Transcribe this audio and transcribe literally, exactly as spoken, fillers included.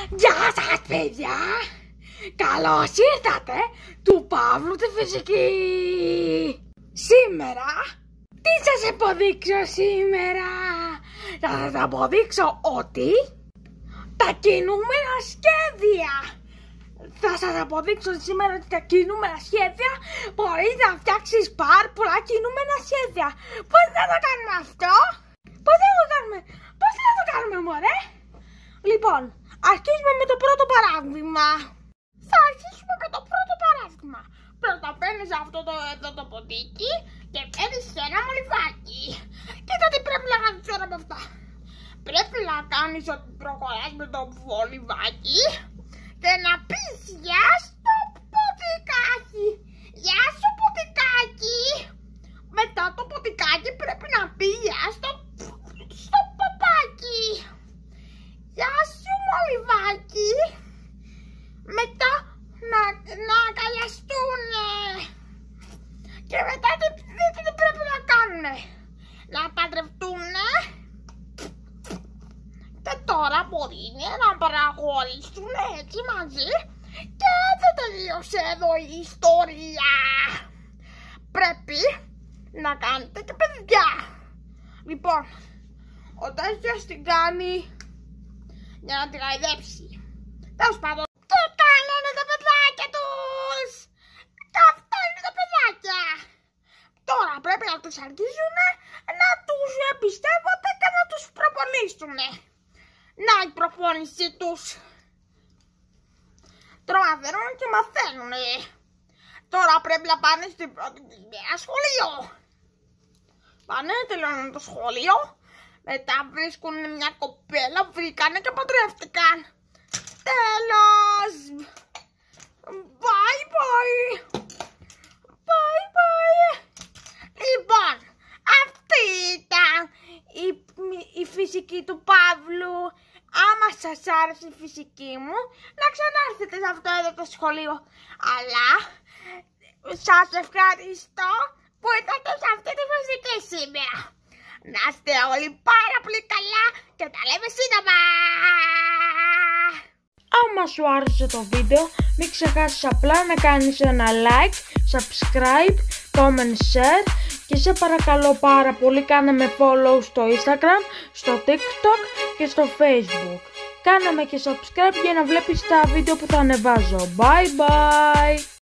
Γεια σας παιδιά! Καλώς ήρθατε του Παύλου τη φυσική! Σήμερα, τι σας αποδείξω σήμερα? Θα σας αποδείξω ότι τα κινούμενα σχέδια! Θα σας αποδείξω σήμερα ότι τα κινούμενα σχέδια μπορείς να φτιάξεις πάρα πολλά κινούμενα σχέδια. Πώς θα το κάνουμε αυτό? Πώς θα το κάνουμε? Πώς θα το κάνουμε μωρέ? Λοιπόν, αρχίζουμε με το πρώτο παράδειγμα. Θα αρχίσουμε με το πρώτο παράδειγμα. Πρώτα παίρνεις αυτό το, εδώ το ποντίκι και παίρνεις ένα μολυβάκι. Κοίτα τι πρέπει να κάνεις τώρα με αυτά. Πρέπει να κάνεις ότι προχωράς με το μολυβάκι και να πεις γεια στο ποτικάκι. Γεια σου ποτικάκι. Μετά το ποτικάκι πρέπει να πει γεια στο, στο παπάκι. Γεια σου μολυβάκι. Μετά να, να αγκαλιαστούνε. Και μετά τι, τι, τι πρέπει να κάνουνε? Να παντρευτούνε. Και τώρα μπορεί να παραχωρήσουν έτσι μαζί. Και δεν τελείωσε εδώ η ιστορία. Πρέπει να κάνετε και παιδιά. Λοιπόν, ο τέτοιος την κάνει για να την γαϊδέψει. Τέλος πάντων. Τι κάνανε τα παιδάκια τους? Και αυτά είναι τα παιδάκια. Τώρα πρέπει να τους αρχίσουν να τους εμπιστεύονται και να τους προπονήσουν. Να η προπόνησή τους. Τρομαδερούν και μαθαίνουν. Τώρα πρέπει να πάνε στην πρώτη της μέρα σχολείο. Πάνε, τελειώνουν το σχολείο. Μετά βρίσκουν μια κοπέλα, βρήκανε και παντρεύτηκαν. Τέλος. Bye bye. Bye bye. Λοιπόν, αυτή ήταν η, η φυσική του Παύλου. Άμα σας άρεσε η φυσική μου, να ξανάρθετε σε αυτό εδώ το σχολείο. Αλλά σας ευχαριστώ που ήρθατε σε αυτή τη φυσική σήμερα. Να είστε όλοι πάρα πολύ καλά και τα λέμε σύντομα. Άμα σου άρεσε το βίντεο, μην ξεχάσεις απλά να κάνεις ένα like, subscribe, comment, share και σε παρακαλώ πάρα πολύ κάνε με follow στο Instagram, στο TikTok και στο Facebook. Κάνε με και subscribe για να βλέπεις τα βίντεο που θα ανεβάζω. Bye bye!